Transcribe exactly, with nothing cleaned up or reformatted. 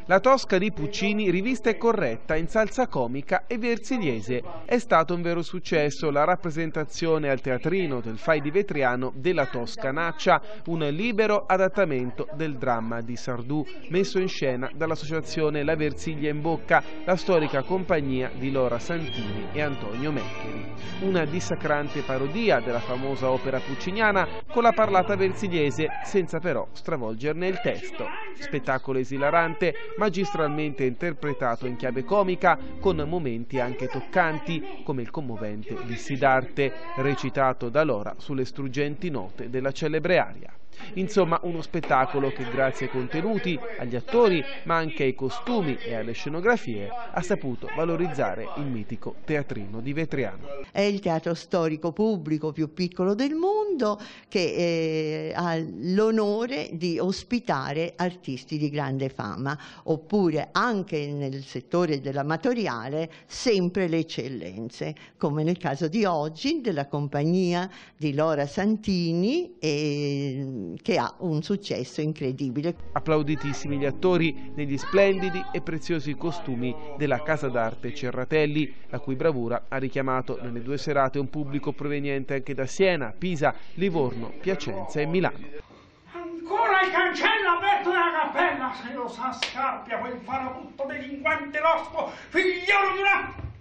La Tosca di Puccini, rivista e corretta in salsa comica e versiliese. È stato un vero successo la rappresentazione al teatrino del Fai di Vetriano della Toscanaccia, un libero adattamento del dramma di Sardù, messo in scena dall'associazione La Versiglia in Bocca, la storica compagnia di Lora Santini e Antonio Meccheri. Una dissacrante parodia della famosa opera pucciniana con la parlata versiliese, senza però stravolgerne il testo. Spettacolo esilarante, magistralmente interpretato in chiave comica, con momenti anche toccanti, come il commovente Lissi d'Arte, recitato da Lora sulle struggenti note della celebre aria. Insomma, uno spettacolo che grazie ai contenuti, agli attori, ma anche ai costumi e alle scenografie, ha saputo valorizzare il mitico teatrino di Vetriano. È il teatro storico pubblico più piccolo del mondo che eh, ha l'onore di ospitare artisti di grande fama, oppure anche nel settore dell'amatoriale sempre le eccellenze, come nel caso di oggi della compagnia di Lora Santini, e che ha un successo incredibile. Applauditissimi gli attori negli splendidi e preziosi costumi della Casa d'Arte Cerratelli, la cui bravura ha richiamato nelle due serate un pubblico proveniente anche da Siena, Pisa, Livorno, Piacenza e Milano. Ancora il cancello aperto della cappella, se lo sa Scarpia, quel farabutto delinquente losco, figliolo di una...